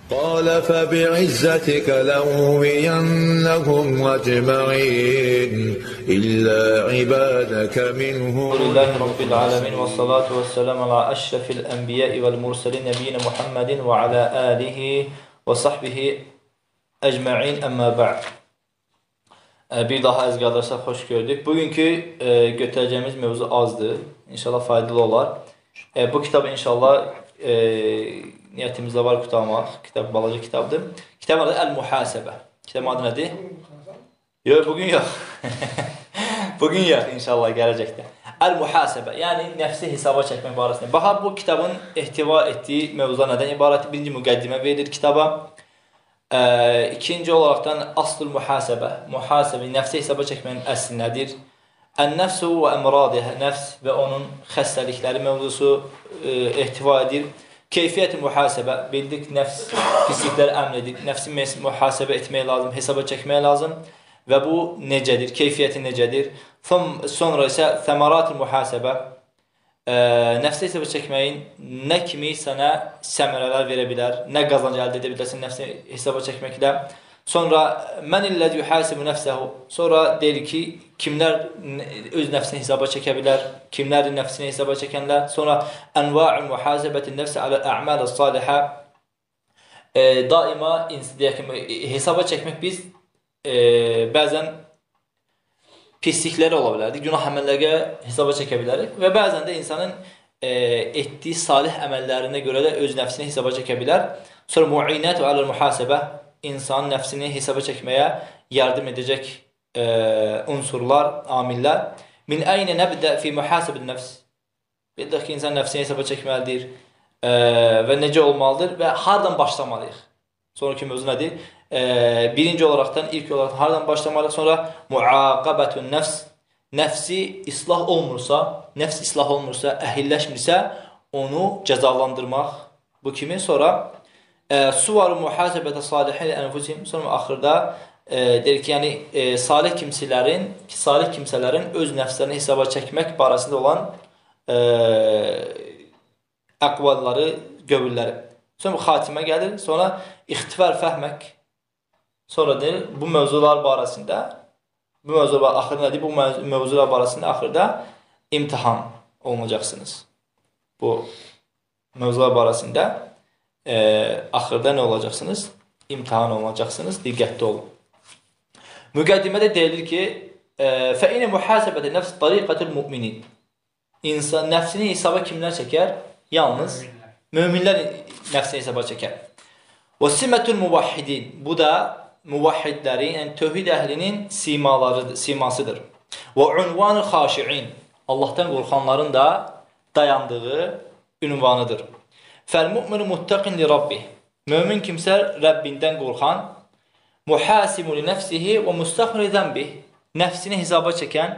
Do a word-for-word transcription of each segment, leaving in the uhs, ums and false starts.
قال فبعزتك لأغوينهم أجمعين إلا عبادك منهم. لله رب العالمين والصلاة والسلام على أشرف الأنبياء والمرسلين نبينا محمد وعلى آله وصحبه أجمعين أما بعد. Bir daha əziz qardaşlar, xoş gördük. Bugünkü e, götürəcəyimiz mövzu azdır. İnşallah faydalı olar. E, bu kitabı inşallah e, niyyətimizdə var qurtarmaq. Kitab balaca kitabdır. Kitabın adı Əl-Muhasəbə. Kitabın adı nədir? Yox, bugün yox. Bugün yox, inşallah gələcəkdə. Əl-Muhasəbə, yəni nəfsi hesaba çəkmək barəsində. Bax, bu kitabın ehtiva etdiyi mövzular nədən ibarətdir? Birinci müqəddimə verilir kitaba. Ə, ikinci olaraqdan aslul muhasəbə, muhasəbə, nəfsi hesaba çəkmənin əsli nədir? Ən-nəfsu və əmradihə, nəfs və onun xəstəlikləri mövzusu e, ehtiva edir. Keyfiyyət-i muhasəbə, bildik nəfs pislikləri əmr edir, nəfsi muhasəbə etmək lazım, hesaba çəkmək lazım və bu necədir, keyfiyyəti necədir? Sonra isə səmarat-ı muhasəbə, e, nəfsi hesaba çəkməyin nə kimi sənə səmərələr verə bilər, nə qazanc əldə edə bilərsən nəfsi hesaba çəkməklə. Sonra mən illəz yuhasibu nəfsəhu, sonra deyir ki, kimlər öz nəfsini hesaba çəkə bilər, kimlər nəfsini hesaba çəkənlər. Sonra ənva'u muhasabətin nəfsi alə ə'məl salihə, e, daima deyək, hesaba çəkmək biz e, bəzən pislikləri ola bilərdik, günah əməllərə hesaba çəkə bilərik və bəzən də insanın e, etdiyi salih əməllərinə görə də öz nəfsini hesaba çəkə bilər. Sonra mu'inət və aləl muhasəbə, insanın nəfsini hesaba çəkməyə yardım edəcək e, unsurlar, amillər. Min əynə nəbdə fi muhasəbin nəfs, bildik ki, insan nəfsini hesaba çəkməlidir e, və necə olmalıdır və hardan başlamalıyıq? Sonraki mövzu nədir? Ee, birinci olaraktan, ilk olarak hardan başlamalıyıq? Sonra muaqabətun nəfs, nəfsi islah olmursa, nəfs islah olmursa, əhilləşmirsə, onu cəzalandırmaq. Bu kimi? Sonra e, suvaru muhasəbətə salihə ənfusihim, sonra axırda e, deyir ki, yəni e, salih kimsələrin, salih kimsələrin öz nəfslərini hesaba çəkmək barəsində olan e, əqvalları, gövülləri. Sonra xatimə gəlir, sonra ixtifər fəhmək. Sonra deyir, bu mövzular barəsində, bu mövzular axırda nədir? Bu mövzular barəsində axırda imtihan olunacaqsınız. Bu mövzular barəsində e, axırda nə olacaqsınız? İmtihan olunacaqsınız. Diqqətli olun. Müqəddimədə deyilir ki, fəinə muhasəbədə nəfs tariqətul müminin. İnsan nəfsini hesaba kimlər çəkər? Yalnız möminlər nəfsini hesaba çəkər. Və simətul muvahhidin. Bu da muvahhidlərin, yəni tövhid əhlinin simalarıdır, simasıdır. Və unvanul xaşiin. Allahdan qorxanların da dayandığı ünvanıdır. Fəl mu'minu muttaqin li rabbih. Mömin kimsə Rəbbindən qorxan, muhasimu li nəfsihi və mustaghfir zənbih. Nəfsini hesaba çəkən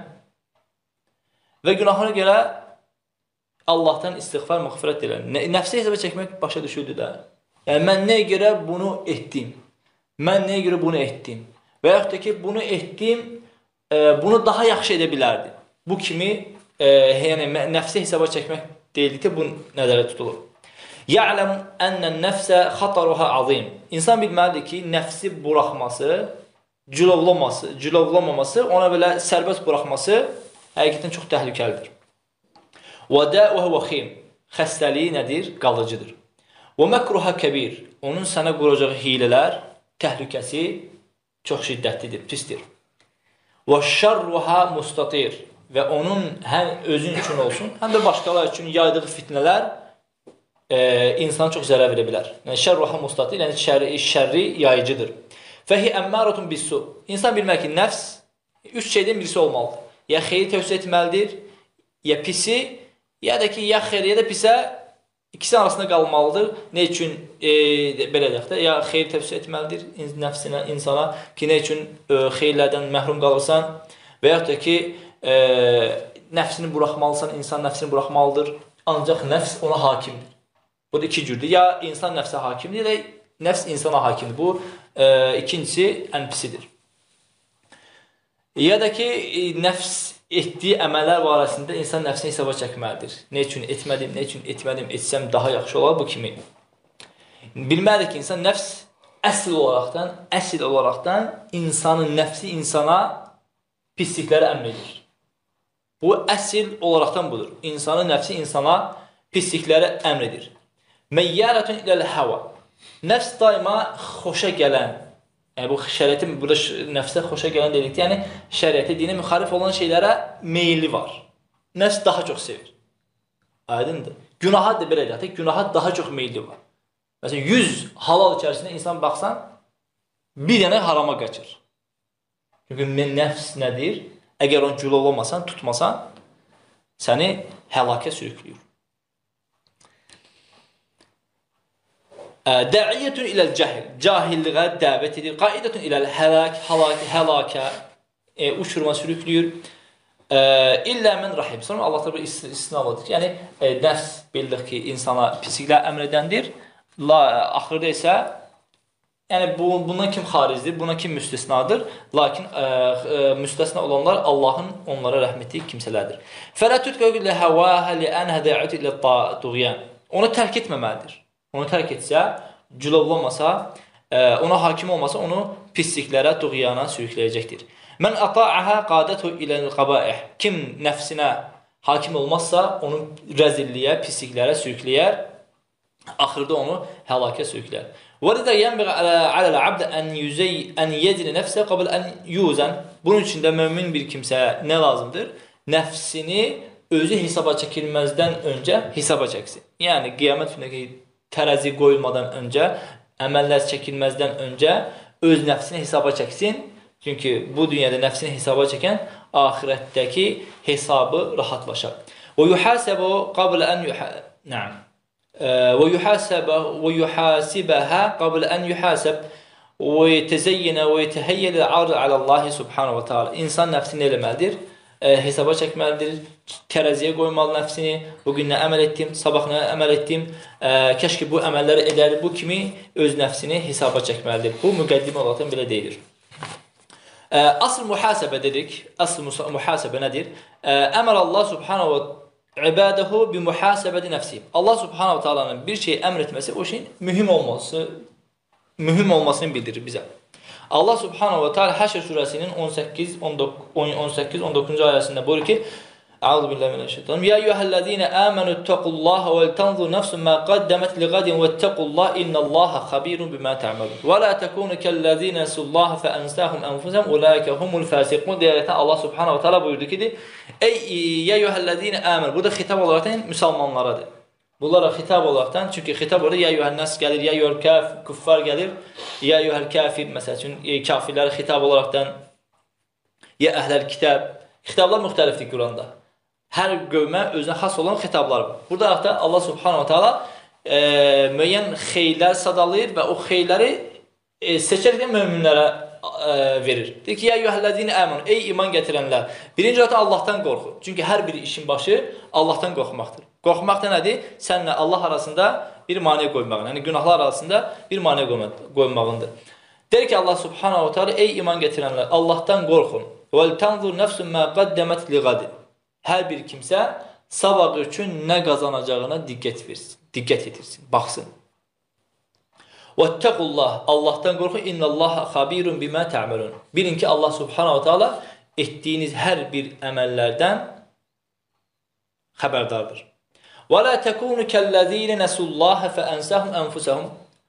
və günahına görə Allahdan istiğfar, məğfirət edən. Nəfsi hesaba çəkmək başa düşüldü də. Yəni mən nəyə görə bunu etdim? Mən nəyə görə bunu etdim? Və yaxud da ki, bunu etdim, e, bunu daha yaxşı edə bilərdim. Bu kimi e, yəni, nəfsi hesaba çəkmək deyildikdə bu nəzərə tutulur. Ya'lem ennən nəfsə xataruha azim. İnsan bilməlidir ki, nəfsi buraxması, cülovlamaması, cülovlamaması, ona belə sərbəst buraxması həqiqətən çox təhlükəlidir. Və də'uhə və xim. Xəstəliyi nədir? Qalıcıdır. Və məkruhə kəbir. Onun sənə quracağı hilələr, təhlükəsi çox şiddətlidir, pistir. Və şərruhə mustatir. Və onun həm özün üçün olsun, həm də başqalar üçün yaydığı fitnələr e, insana çox zərər verə bilər. Yəni, şərruhə mustatir, yəni şərri, şərri yayıcıdır. Fəhi əmməratun bissu. İnsan bilmək ki, nəfs üç şeydən birisi olmalıdır. Ya xeyri tövsiyə etməlidir, ya pisi, ya da ki, ya xeyri, ya da pisə İkisi arasında qalmalıdır. Ne üçün e, belə deyək də, ya xeyr tövsiyə etməlidir nəfsinə, insana ki, ne üçün e, xeyirlərdən məhrum qalırsan və yaxud da ki, e, nəfsini buraxmalısan, insan nəfsini buraxmalıdır. Ancaq nəfs ona hakimdir. Bu da iki cürdür. Ya insan nəfsə hakimdir, ya nəfs insana hakimdir. Bu e, ikincisi ən pisidir. Ya da ki, e, nəfs etdiyi əməllər barəsində insan nəfsini hesaba çəkməlidir. Ne üçün etmədim, ne üçün etmədim, etsəm daha yaxşı olar bu kimi. Bilməlidir ki, insan nəfs əsl olaraqdan, əsl olaraqdan insanın nəfsi insana pislikləri əmr edir. Bu əsl olaraqdan budur. İnsanın nəfsi insana pislikləri əmr edir. Məyyələtun iləl həva. Nəfs daima xoşa gələn, yəni bu şəriətin, burada nəfsə xoşa gələn dedikdə, yəni şəriətə, dinə müxalif olan şeylərə meyilli var. Nəfs daha çox sevir. Aydındır. Günaha da belə deyək, günaha daha çox meyilli var. Məsələn, yüz halal içərisində insan baxsan, bir dənə harama qaçır. Çünki nəfs nədir? Əgər onu gülovlamasan, tutmasan, səni həlakə sürüklüyür. Də'iyyətun iləl cəhil. Cahilliğə dəvət edir. Qaidətun iləl həlak, həlakə, e, uçurma sürüklüyür. E, İllə mən rahim. Sonra Allah da bir istinavadır. Yəni, e, nəfs bildik ki, insana pisliklər əmr edəndir. La, axırda isə, yəni bu, bundan kim xaricdir, buna kim müstəsnadır. Lakin e, e, müstəsna olanlar Allahın onlara rəhm etdiyi kimsələrdir. Fələ tütkə ilə həvəhə li ənhə də'ət ilə tuğyan. Onu tərk etməməlidir. Onu tərk etsə, cülovlamasa, ona hakim olmasa, onu pisliklərə, tuğyana sürükləyəcəkdir. Mən ata'əhə qadətu iləl qabaih. Kim nəfsinə hakim olmazsa, onu rəzilliyə, pisliklərə sürükləyər, axırda onu həlakə sürükləyər. وَلِذَا يَنْبِغَ عَلَى الْعَبْدِ أَنْ يَزِنِ نَفْسَ قَبْلَ أَنْ يُوزَنْ. Bunun üçün də mümin bir kimsəyə nə lazımdır? Nəfsini özü hesaba çəkilməzdən öncə hesaba çəksin. Yəni, qiyamət günündəki tərəzi qoyulmadan öncə, əməllər çəkilməzdən öncə öz nəfsini hesaba çəksin. Çünki bu dünyada nəfsini hesaba çəkən axirətdəki hesabı rahatlaşar. Və yuhasəbə qablə ən Na'am. Və yuhasəbə və yuhasibəhə qablə ən yuhasəb və yetəzəyyənə və yetəhəyyələ arz aləllahi subhanahu wa ta'ala. İnsan nəfsini eləməlidir, hesaba çəkməlidir, tərəziyə qoymalı nəfsini, bugün nə əməl etdim, sabah nə əməl etdim, kəşki bu əməlləri edər, bu kimi öz nəfsini hesaba çəkməlidir. Bu müqəddimə olaraq belə deyilir. Asıl mühasəbə dedik, asıl mühasəbə nədir? Əmər Allah subhanahu və ibadəhu bi mühasəbədi nəfsi. Allah subhanahu və ta'alanın bir şey əmr etməsi o şeyin mühüm olması, mühüm olmasını bildirir bizə. Allah subhanahu və ta'ala Həşr surəsinin on səkkiz on doqquzuncu ayəsində buyurur ki, Əuzu billahi mineşşeytanirracim. Ya eyyuhellezine amenu ittaqullaha ve tanzur nefsun ma qaddamat ligadin vettaqullaha innallaha xabirun bima ta'malun. Və la takunu kellezine sullaha fa ansahum anfusahum ulaika humul fasiqun. Deyərək Allah subhanahu və ta'ala buyurdu ki, ey ya eyyuhellezine amenu. Bu da xitab olaraq müsəlmanlaradır. Bunlara xitab olaraqdan, çünki xitab orada ya eyyuhənnəs gəlir, ya eyyuhəl kaf, kuffar gəlir, ya eyyuhəl kafir, məsəl üçün kafirlərə xitab olaraqdan, ya əhləl kitab. Xitablar müxtəlifdir Quranda. Hər qövmə özünə xas olan xitablar var. Burada da Allah subhanahu wa ta'ala e, müəyyən xeyirlər sadalayır və o xeyirləri e, seçərək möminlərə e, verir. Deyir ki, ya eyyuhəllezine amenu, ey iman gətirənlər. Birinci olaraq Allahdan qorxu. Çünki hər bir işin başı Allahdan qorxmaqdır. Qorxmaq da nədir? Sənlə Allah arasında bir maneə qoymağın, yəni günahlar arasında bir maneə qoymağındır. Der ki Allah subhanahu wa ta'ala, ey iman gətirənlər, Allahdan qorxun. وَلْ تَنْظُرْ نَفْسٌ مَا قَدَّمَتْ لِغَدٍ. Hər bir kimsə sabah üçün nə qazanacağına diqqət versin, diqqət edirsin, baxsın. وَاتَّقُوا Allahdan qorxun. اِنَّ اللّٰهَ خَبِيرٌ بِمَا تَعْمَلُونَ. Bilin ki Allah subhanahu wa ta'ala etdiyiniz hər bir əməllərdən xəbərdardır. وَلَا تَكُونُ كَالَّذ۪ينَ نَسُوا اللّٰهَ فَأَنْسَهُمْ أَنْفُسَهُمْ.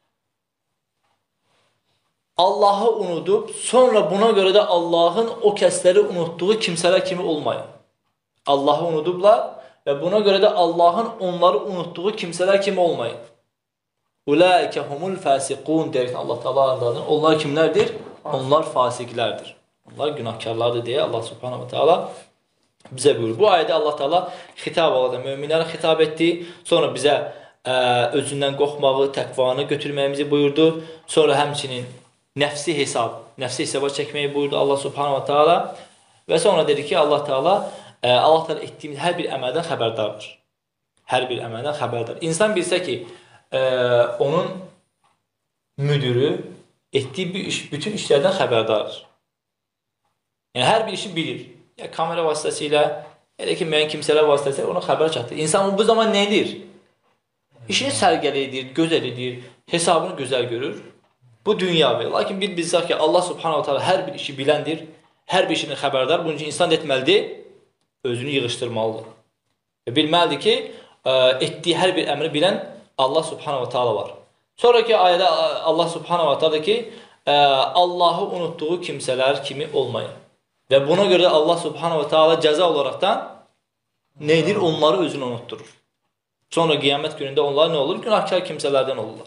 Allah'ı unudub, sonra buna görə də Allah'ın o kəsləri unutduğu kimsələr kimi olmayın. Allah'ı unudublar və buna görə də Allah'ın onları unutduğu kimsələr kimi olmayın. Ulaike humul fasiqun deyir Allah Teala adlanır. Onlar kimlərdir? Onlar fasiqlərdir. Onlar günahkarlardır deyə Allah Subhanahu Teala bizə buyurur. Bu ayədə Allah Teala xitab olarak möminlərə xitab etdi. Sonra bizə ə, özündən qorxmağı, təqvanı götürməyimizi buyurdu. Sonra həmçinin nəfsi hesab, nəfsi hesaba çəkməyi buyurdu Allah Subhanahu Teala. Və sonra dedi ki Allah Teala ə, Allah Teala etdiyimiz hər bir əməldən xəbərdardır. Hər bir əməldən xəbərdar. İnsan bilsə ki ə, onun müdürü etdiyi bir iş, bütün işlərdən xəbərdardır. Yəni hər bir işi bilir. Ya kamera vasitəsilə, elə ki müəyyən kimsələr vasitəsilə ona xəbər çatdır. İnsan bu zaman nə edir? İşini sərgəli edir, gözəl edir, hesabını gözəl görür. Bu dünyavi. Lakin bir bilsək ki, Allah subhanahu wa ta'ala hər bir işi biləndir, hər bir işini xəbərdar. Bunun üçün insan etməlidir, özünü yığışdırmalıdır. Və bilməlidir ki, etdiyi hər bir əmri bilən Allah subhanahu wa ta'ala var. Sonraki ayədə Allah subhanahu wa ta'ala ki, Allahı unutduğu kimsələr kimi olmayın. Və buna görə Allah subhanahu wa ta'ala cəza olaraqdan nə edir? Onları özünü unutturur. Sonra qiyamət günündə onlar nə olur? Günahkar kimsələrdən olurlar.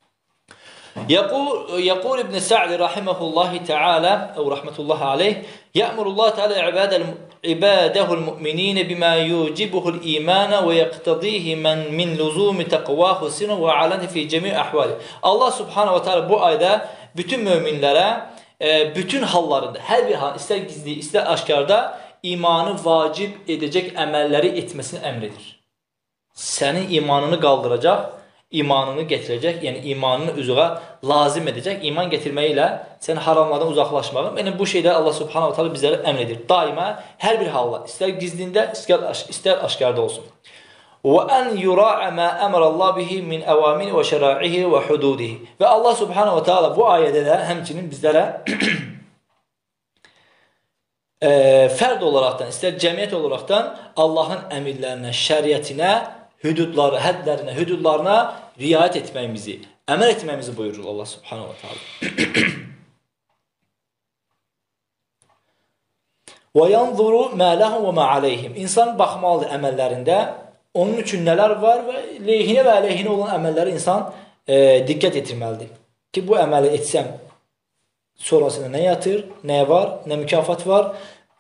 يقول يقول ابن سعد رحمه الله تعالى أو رحمة الله عليه يأمر الله تعالى عباده المؤمنين بما يوجبه الإيمان ويقتضيه من من لزوم تقواه سنه وعلانه في جميع أحواله. Allah subhanahu wa ta'ala bu ayda bütün müminlərə bütün hallarında, hər bir hal, istər gizli, istər aşkarda imanı vacib edəcək əməlləri etməsini əmr edir. Sənin imanını qaldıracaq, imanını gətirəcək, yəni imanını üzvə lazım edəcək, iman gətirməyi ilə sən haramlardan uzaqlaşmağı. Yəni bu şeydə Allah subhanahu wa ta'ala bizlərə əmr edir. Daima, hər bir halda, istər gizlində, istər aşkarda olsun. وَأَنْ يُرَاعَ مَا أَمَرَ اللّٰهِ بِهِ مِنْ أَوَامِنِ وَشَرَائِهِ وَحُدُودِهِ. Və Allah subhanahu wa ta'ala bu ayədə də həmçinin bizlərə e, fərd olaraqdan, istər cəmiyyət olaraqdan Allahın əmirlərinə, şəriətinə, hüdudları, həddlərinə, hüdudlarına riayət etməyimizi, əməl etməyimizi buyurur Allah subhanahu wa ta'ala. وَيَنْظُرُ مَا لَهُمْ وَمَا عَلَيْهِمْ. İnsan baxmalıdır əməllərində, onun üçün nələr var və leyhinə və əleyhinə olan əməlləri insan e, diqqət etirməlidir. Ki, bu əməli etsəm, sonrasında nə yatır, nə var, nə mükafat var.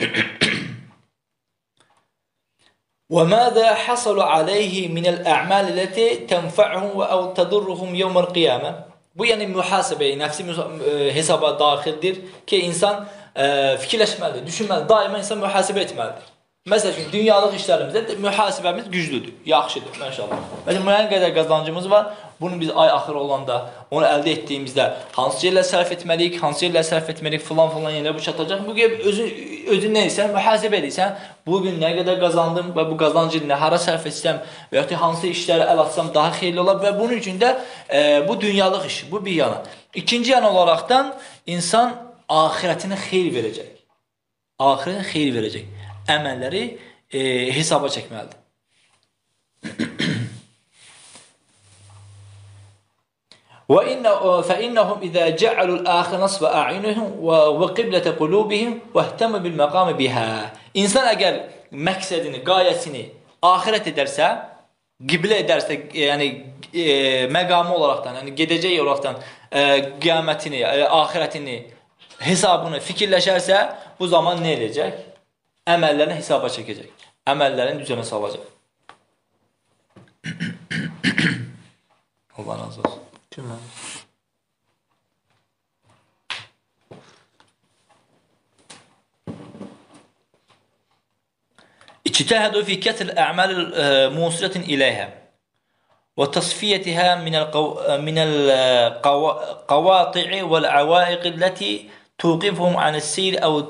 وَمَاذَا حَصَلُ عَلَيْهِ مِنَ الْأَعْمَالِ الَّتِي تَنْفَعُهُمْ وَاَوْ تَضُرُّهُمْ يَوْمَ الْقِيَامَةِ. Bu, yəni mühasəbəyə, nəfsi e, hesaba daxildir ki, insan e, fikirləşməlidir, düşünməlidir, daima insan mühasəbə etməlidir. Məsəl üçün, dünyalıq işlərimizdə mühasibəmiz güclüdür, yaxşıdır, məşallah. Məsələn, müəyyən qədər qazancımız var, bunu biz ay axırı olanda, onu əldə etdiyimizdə hansı yerlə sərf etməliyik, hansı yerlə sərf etməliyik, filan filan yerlə bu çatacaq. Bu gün özün, özün nə edirsən, mühasibə edirsən, bugün nə qədər qazandım və bu qazancı nə hara sərf etsəm və ya hansı işlərə əl atsam daha xeyirli olar və bunun üçün də e, bu dünyalıq iş, bu bir yana. İkinci yana olaraqdan insan ahirətinə xeyir verəcək. Ahirətinə xeyir verəcək. Əməlləri e, hesaba çəkməlidir. فَإِنَّهُمْ إِذَا جَعَلُوا الْآخِرَ نَصْفَ أَعْيُنِهِمْ وَقِبْلَةَ قُلُوبِهِمْ وَاهْتَمَّ بِالْمَقَامِ بِهَا. İnsan əgər məqsədini, qayəsini ahirət edərsə, qiblə edərsə, yəni e, məqamı olaraqdan, yəni gedəcək olaraqdan e, qiyamətini, e, ahirətini, hesabını fikirləşərsə, bu zaman nə edəcək? Əməllərini hesaba çəkəcək. Əməllərini düzənə salacaq. Allah razı olsun. Kim mən? İctəhədu fi kəsr ə'mal musilətin iləyhə və tasfiyyətihə minəl qavati'i vəl-əvaiqi ləti tuqifhum anəs-seyr əv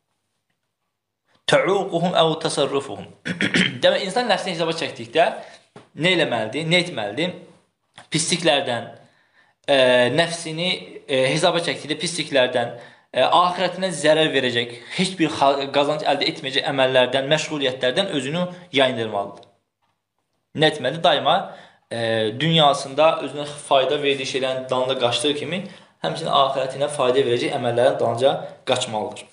təuquhum əv təsarrufuhum. Demək, insan nəfsini hesaba çəkdikdə nə eləməlidir, nə etməlidir? Pisliklərdən, e, nəfsini e, hesaba çəkdikdə pisliklərdən, e, ahirətinə zərər verəcək, heç bir qazanc əldə etməyəcək əməllərdən, məşğuliyyətlərdən özünü yayındırmalıdır. Nə etməlidir? Daima e, dünyasında özünə fayda verdiyi şeylərin dalında qaçdığı kimi, həmçinin ahirətinə fayda verəcək əməllərin dalınca qaçmalıdır.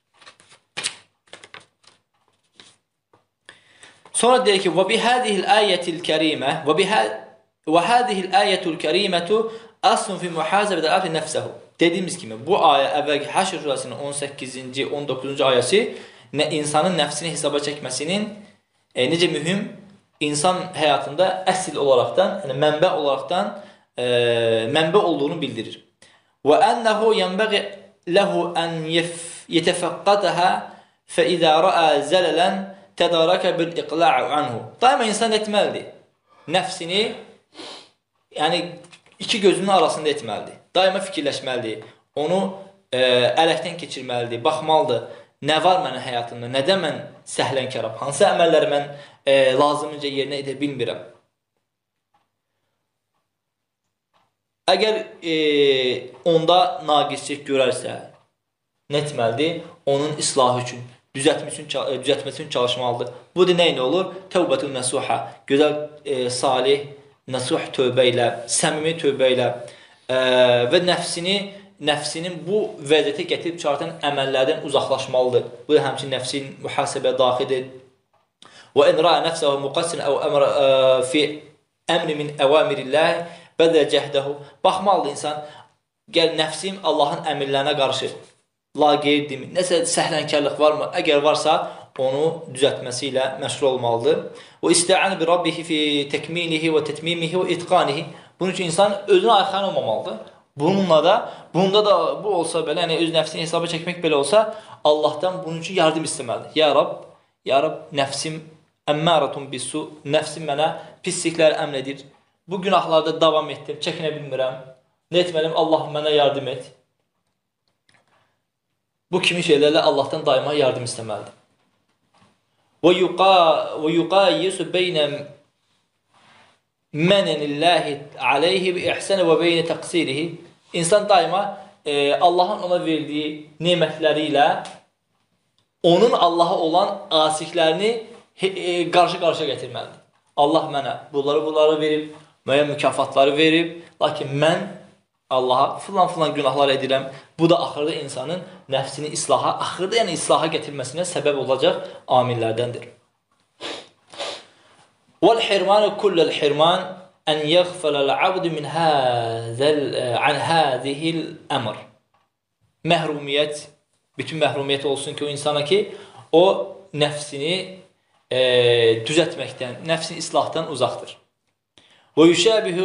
Sonra deyir ki, وَبِهَذِهِ الْآيَةِ الْكَرِيمَةِ وَهَذِهِ الْآيَةُ الْكَرِيمَةُ أَصْلٌ فِي مُحَاسَبَةِ الْعَبْدِ نَفْسَهُ. Dediyimiz kimi, bu ayə əvvəlki Həşr surəsinin on səkkizinci, on doqquzuncu ayəsi nə insanın nəfsini hesaba çəkməsinin e, necə mühüm insan həyatında əsl olaraqdan, yəni mənbə olaraqdan e, mənbə olduğunu bildirir. وَأَنَّهُ يَنْبَغِ لَهُ أَنْ يَتَفَقَّدَهَا فَإِذَا رَأَى زَلَلًا tədarəkə bil-iqla'u anhu. Daima insan etməlidir. Nəfsini, yəni iki gözünün arasında etməlidir. Daima fikirləşməlidir. Onu e, ələkdən keçirməlidir, baxmalıdır. Nə var mənim həyatımda, nədən mən səhlənkaram, hansı əməlləri mən e, lazımınca yerinə edə bilmirəm. Əgər e, onda naqislik görərsə, nə etməlidir? Onun islahı üçün, düzəltməsi üçün, düzəltməsi üçün çalışmalıdır. Bu da nə ilə olur? Tövbətun nəsuha, gözəl, e, salih, nəsuh tövbə ilə, səmimi tövbə ilə e, və nəfsini, nəfsinin bu vəziyyətə gətirib çıxartan əməllərdən uzaqlaşmalıdır. Bu da həmçinin nəfsin mühasəbəyə daxildir. Və in ra'a nəfsəhu muqassin əv əmr fi əmri min əvamirillah bədə cəhdəhu. Baxmalıdır insan, gəl nəfsim Allahın əmirlərinə qarşı laqeydimi, nəsə səhlənkarlıq varmı? Əgər varsa, onu düzəltməsi ilə məşğul olmalıdır. Və istə'an bi rabbihi fi təkmilihi və tətmimihi və itqanihi. Bunun üçün insan özünə ayxan olmamalıdır. Bununla da, bunda da bu olsa belə, yəni öz nəfsini hesaba çəkmək belə olsa, Allahdan bunun üçün yardım istəməlidir. Ya Rab, ya Rab, nəfsim əmməratun bisu, nəfsim mənə pisliklər əmr edir. Bu günahlarda davam etdim, çəkinə bilmirəm. Nə etməliyim? Allah mənə yardım et. Bu kimi şeylərlə Allahdan daima yardım istəməlidir. Və yuqayyisu beynə mənənillahi aleyhi və ihsənə və beynə təqsirihi. İnsan daima e, Allahın ona verdiyi nemətləri ilə onun Allaha olan asiklərini qarşı-qarşıya gətirməlidir. Allah mənə bunları bunları verib, müəyyən mükafatları verib, lakin mən Allaha filan-filan günahlar edirəm. Bu da axırda insanın nəfsini islaha, axırda yəni islaha gətirməsinə səbəb olacaq amillərdəndir. وَالْحِرْمَانُ كُلَّ الْحِرْمَانِ أَنْ يَغْفَلَ الْعَبْدُ مِنْ عَنْ هَذِهِ الْأَمْرِ. Məhrumiyyət, bütün məhrumiyyət olsun ki o insana ki, o nəfsini e, düzəltməkdən, nəfsini islahdan uzaqdır. وَيُشَابِهُ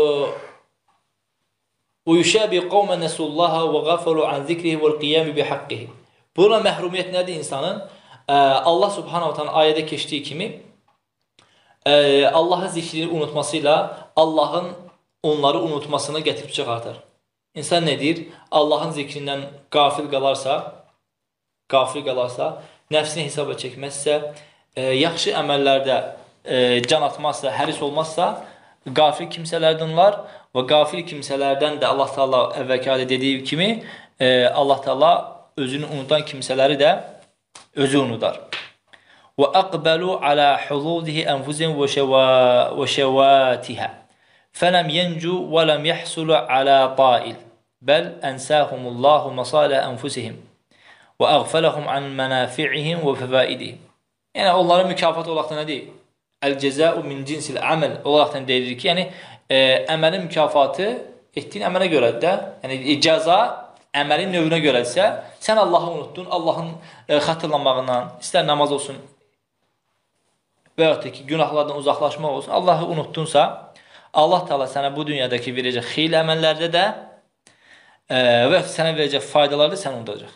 وَيُشَابِهُ قَوْمَ نَسُوا اللّٰهَ وَغَفَلُوا عَنْ ذِكْرِهِ وَالْقِيَامِ بِحَقِّهِ. Buna məhrumiyyət nədir insanın? E, Allah subhanahu ta'ala ayədə keçdiyi kimi e, Allah'ın zikrini unutmasıyla Allah'ın onları unutmasını gətirib çıxartar. İnsan nedir? Allah'ın zikrindən qafil qalarsa, qafil qalarsa, nəfsini hesaba çəkməzsə, e, yaxşı əməllərdə e, can atmazsa, həris olmazsa, qafil kimsələrdən var və qafil kimsələrdən də Allah Taala əvvəlki ayədə dediyi kimi e, Allah Taala özünü unutan kimsələri də özü unudar. Və aqbalu ala hududihi anfusihim və şəvatiha. Fələm yencu və ləm yəhsulu ala ta'il. Bəl ənsəhumullahu masalə anfusihim və əğfələhum an mənafi'ihim və fəvaidihim. Yəni onların mükafat olaraq da nədir? Əl-cəzəu min cinsil əməl olaraq da deyilir ki, yəni e, əməlin mükafatı etdiyin əmələ görədir də, yəni cəza əməlin növünə görədirsə, sən Allahı unuttun, Allahın e, xatırlanmağından, istər namaz olsun və yaxud da ki, günahlardan uzaqlaşmaq olsun, Allahı unutdunsa, Allah Taala sənə bu dünyadakı verəcək xeyirli əməllərdə də e, və sənə verəcək faydaları da sən unudacaq.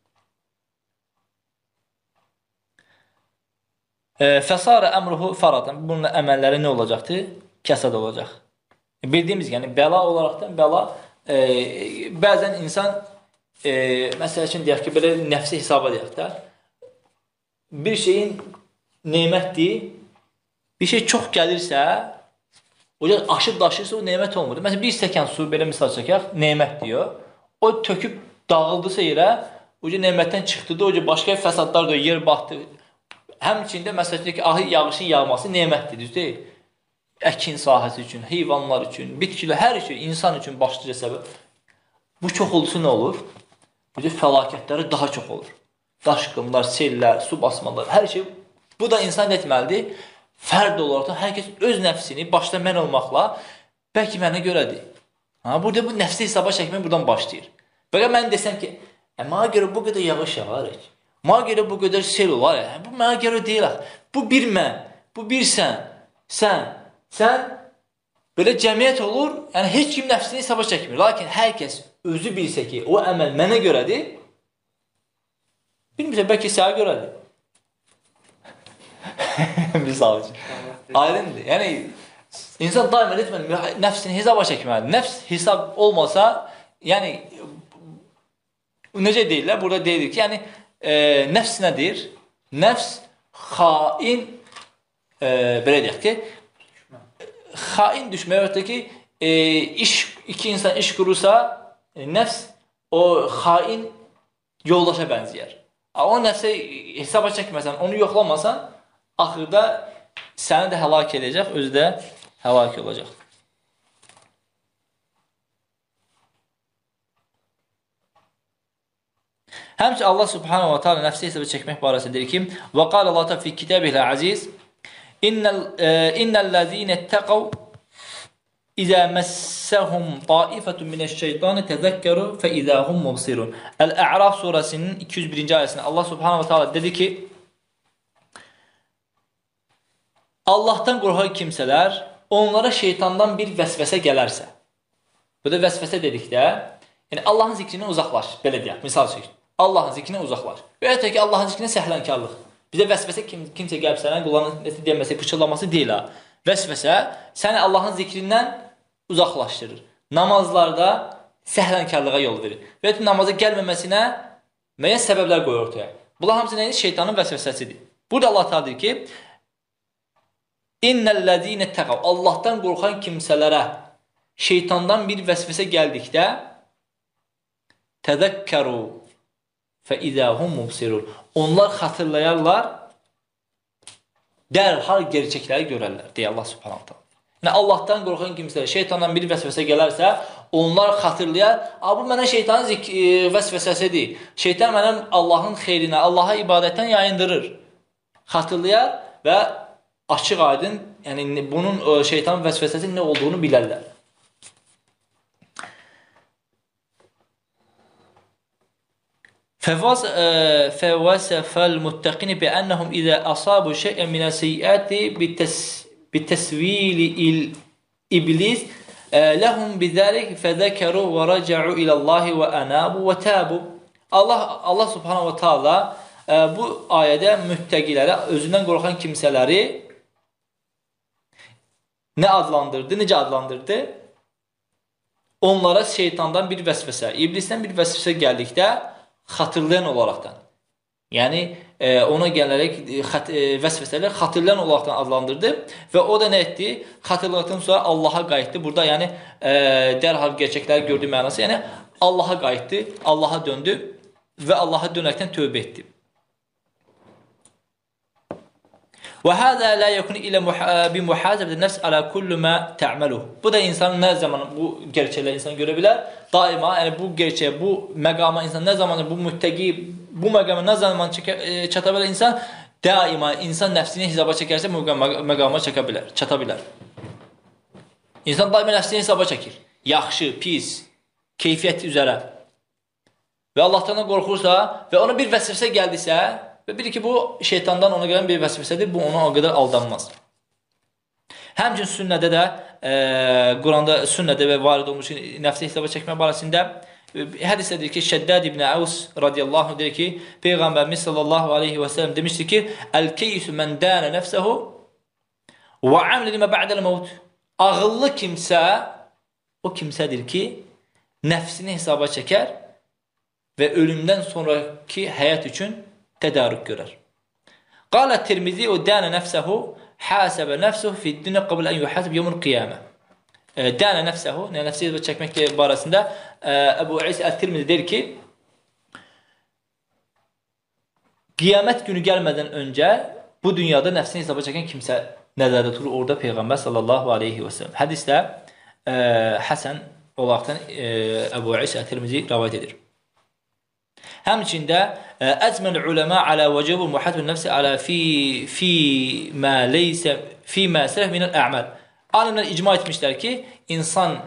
Fəsarə əmruhu faratan. Bunun əməlləri nə olacaqdır? Kəsad olacaq. Bildiyimiz yəni bəla olaraqdan bəla e, bəzən insan e, məsələ üçün deyək ki, belə nəfsi hesaba deyək də bir şeyin nemətdir, bir şey çox gəlirsə, o aşıb daşırsa o nemət olmur. Məsələn, bir stəkan su, belə misal çəkək, nemət diyor. O töküb dağıldısa yerə, o nemətdən çıxdıdı, o başqa fəsadlar da yer batdı. Həmçində məsələn ki, ahı yağışın yağması nemətdir, düz deyil. Əkin sahəsi üçün, heyvanlar üçün, bitkilər, hər şey insan üçün başlıca səbəb. Bu çox olursa nə olur? Bu fəlakətləri daha çox olur. Daşqınlar, sellər, su basmalar, hər şey. Bu da insan etməlidir. Fərd olaraq hər kəs öz nəfsini başda mən olmaqla bəlkə mənə görədir. Ha, burada bu nəfsi hesaba çəkmək buradan başlayır. Bəlkə mən desəm ki, mənə görə bu qədər yağış yağar, mənə görə bu qədər sel olar, bu mənə görə deyil. Bu bir mən, bu bir sən, sən, sən belə cəmiyyət olur, yəni heç kim nəfsini hesaba çəkmir. Lakin hər kəs özü bilsə ki, o əməl mənə görədir, bilmirsə, bəlkə sənə görədir. Misal üçün. Aydındır. Yəni, insan daima etməli, nəfsini hesaba çəkməlidir. Nəfs hesab olmasa, yəni, necə deyirlər? Burada deyilir ki, yəni, e, nəfs nədir? Nəfs xain, e, belə deyək ki, xain düşmək, ki, e, iş iki insan iş qurursa, nəfs o xain yoldaşa bənzəyər. O nəfsə hesaba çəkməsən, onu yoxlamasan, axırda səni də həlak edəcək, özü də həlak olacaq. Həmçə Allah subhanahu wa ta'ala nəfsi hesaba çəkmək barəsində deyir ki, və qala Allah ta fi kitabihil aziz innəl-ləzīnə təqəv İzə məssəhum taifətun minəş-şeytanı təzəkkəru fə izəhum mubsirun. Əl-A'raf surəsinin iki yüz birinci ayəsində Allah subhanahu wa ta'ala dedi ki, Allahdan qorxan kimsələr, onlara şeytandan bir vəsvəsə gələrsə, bu da vəsvəsə dedikdə, yəni Allahın zikrindən uzaqlaş, belə deyək, misal çək, Allahın zikrindən uzaqlaş. Və ya ki, Allahın zikrindən səhlənkarlıq. Bizə vəsvəsə kim, kimsə gəlib sənə, qulağının deməsi, pıçıllaması deyil ha. Vəsvəsə səni Allahın zikrindən uzaqlaşdırır. Namazlarda səhlənkarlığa yol verir. Və ya namaza gəlməməsinə müəyyən səbəblər qoyur ortaya. Bunlar hamısı neydi? Şeytanın vəsvəsəsidir. Burada Allah təala deyir ki, İnnəl-ləzīnə təqəv. Allahdan qorxan kimsələrə şeytandan bir vəsvəsə gəldikdə təzəkkəru fə izəhum mubsirun. Onlar xatırlayarlar, dərhal gerçəkləri görərlər, deyə Allah subhanahu wa ta'ala. Yəni, Allahdan qorxan kimsələr, şeytandan bir vəsvəsə gələrsə, onlar xatırlayar, bu mənə şeytanın vəsvəsəsidir. Şeytan mənə Allahın xeyrinə, Allaha ibadətdən yayındırır. Xatırlayar və açıq aydın, yəni bunun şeytanın vəsvəsəsinin nə olduğunu bilərlər. فَوَسَفَ الْمُتَّقِينَ بِأَنَّهُمْ إِذَا أَصَابُوا شَيْئًا مِنَ السَّيِّئَاتِ بِتَسْوِيلِ الْإِبْلِيسِ لَهُمْ بِذَلِكَ فَذَكَرُوا وَرَجَعُوا إِلَى اللّٰهِ وَأَنَابُوا وَتَابُوا. Allah Allah subhanahu wa ta'ala bu ayədə müttəqilərə, özündən qorxan kimsələri nə adlandırdı, necə adlandırdı? Onlara şeytandan bir vəsvəsə, iblisdən bir vəsvəsə gəldikdə xatırlayan olaraqdan, yəni e, ona gələrək xat, e, vəsvəsələr xatırlayan olaraqdan adlandırdı və o da nə etdi? Xatırladıqdan sonra Allaha qayıtdı. Burada yəni e, dərhal gerçəkləri gördüyü mənası, yəni Allaha qayıtdı, Allaha döndü və Allaha dönərkən tövbə etdi. Və həzə la yekun ilə bimuhasəbətən nəfs alə kullu ma ta'maluh. Bu da insan nə zaman bu gerçəkləri insan görə bilər? Daima, yəni bu gerçəyə, bu məqama insan nə zaman bu müttəqi, bu məqama nə zaman çata bilər insan? Daima insan nəfsini hesaba çəkərsə bu məqama çata bilər, çata bilər. İnsan daima nəfsini hesaba çəkir. Yaxşı, pis, keyfiyyət üzərə. Və Allahdan qorxursa və ona bir vəsvəsə gəldisə, və bilir ki, bu şeytandan ona gələn bir vəsvəsədir, bu ona o qədər aldanmaz. Həmçin sünnədə də, e, Quranda sünnədə və varid olmuş nəfsi hesaba çəkmə barəsində hədisdə deyir ki, Şəddad ibn Əvs radiyallahu deyir ki, Peyğəmbərimiz sallallahu aleyhi və səlləm demişdir ki, Əl-keyyüsü mən dənə nəfsəhu və əmlə limə bə'dəl məvd. Ağıllı kimsə, o kimsədir ki, nəfsini hesaba çəkər və ölümdən sonraki həyat üçün tədarük görər. Qalə Tirmizi o dənə nəfsəhu həsibə nəfsəhu fiddinə qabl ən yuhəsib yevmül qiyamə. Dənə nəfsəhu, nəfsi hesaba çəkmək barəsində Əbu İsa Ət-Tirmizi deyir ki, qiyamət günü gəlmədən öncə bu dünyada nəfsini hesaba çəkən kimsə nəzərdə durur orada Peyğəmbər sallallahu aleyhi və səlləm. Hədisdə Həsən olaraqdan Əbu İsa Ət-Tirmizi rəvayət edir. Həmçində əcməl uləmə alə vəcəbul muhasibə nəfsi alə fi fi mə leysə fi mə sələf minəl ə'məl. Alimlər icma etmişlər ki, insan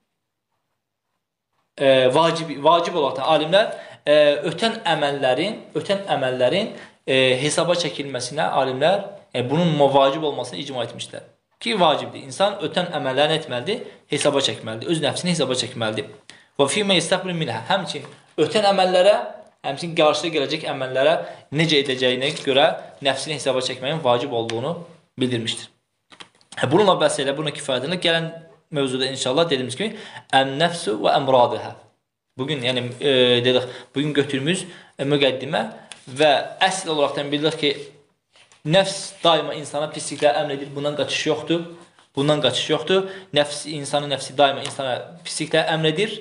e, vacib vacib olaraq alimlər e, ötən əməllərin, ötən əməllərin e, hesaba çəkilməsinə alimlər e, bunun vacib olmasını icma etmişlər. Ki vacibdir. İnsan ötən əməllərini etməlidir, hesaba çəkməlidir, öz nəfsini hesaba çəkməlidir. Və fi mə yestəqbil minhə. Həmçin ötən əməllərə, həmçinin qarşıda gələcək əməllərə necə edəcəyinə görə nəfsini hesaba çəkməyin vacib olduğunu bildirmişdir. Bununla bəhs elə, bununla kifayətlə gələn mövzuda inşallah dediyimiz kimi ən-nəfsu və əmradihə. Bugün, yəni e, dedik, bugün götürmüş e, müqəddimə və əsl olaraqdan bilirik ki, nəfs daima insana pisliklə əmr edir, bundan qaçış yoxdur. Bundan qaçış yoxdur. Nəfs, insanın nəfsi daima insana pisliklə əmr edir.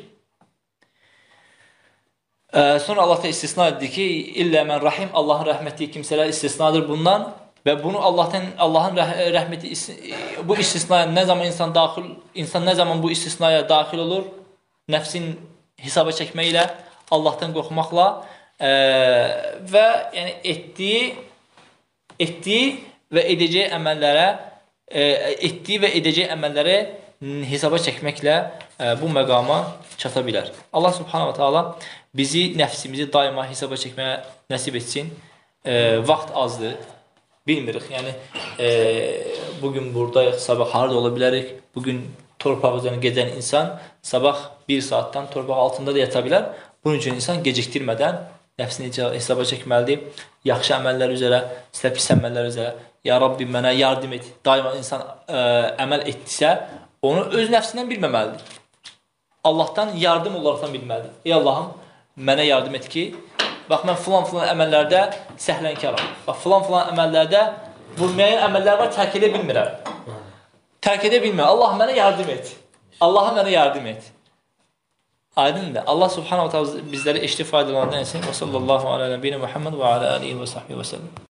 Ee, sonra Allah da istisna etti ki, illə mən rahim, Allahın rəhməti kimsələr istisnadır bundan və bunu Allah'tan Allahın rəhməti bu istisnaya nə zaman insan daxil insan nə zaman bu istisnaya daxil olur? Nəfsin hesaba çəkməklə, Allah'tan qorxmaqla e, və yəni etdiyi etdiyi və edəcəyi əməllərə e, etdiyi və edəcəyi əməlləri hesaba çəkməklə e, bu məqama çata bilər. Allah Subhanahu wa Taala bizi nəfsimizi daima hesaba çəkməyə nəsib etsin. E, vaxt azdır, bilmirik. Yəni e, bugün buradayıq, sabah harada ola bilərik. Bugün torpaq üzərində gedən insan sabah bir saatdan torpaq altında da yata bilər. Bunun üçün insan gecikdirmədən nəfsini hesaba çəkməlidir. Yaxşı əməllər üzərə, istə pis əməllər üzərə. Ya Rabbi, mənə yardım et. Daima insan ə, əməl etdisə, onu öz nəfsindən bilməməlidir. Allahdan yardım olaraqdan bilməlidir. Ey Allahım, mənə yardım et ki, bax, mən filan-filan əməllərdə səhlənkaram. Bax, filan-filan əməllərdə bu müəyyən əməllər var, tərk edə bilmirəm. Tərk edə bilmirəm. Allah mənə yardım et. Allah'a mənə yardım et. Aydındır. Allah Subhanahu wa Taala bizləri eşitib faydalandıran etsin. Və sallallahu ala nəbiyyina Muhammed və ala alihi və sahbihi və səlləm.